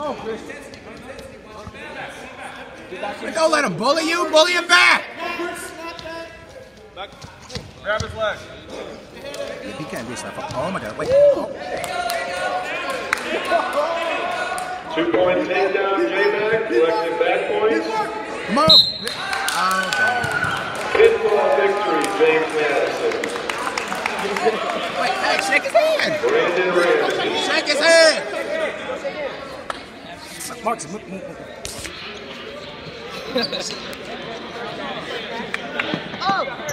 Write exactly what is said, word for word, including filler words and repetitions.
on, Chris. Don't let him bully you. Bully him back. Back. Grab his leg. He can't do stuff. Oh my God! Wait. Oh. Two point takedown, J MAC, collecting back points. Come on. Oh, damn. Fifth ball victory, James Madison. Wait, hey, shake his hand. Brandon Ramsey. Shake his hand. Marcus, move, move, move. Oh!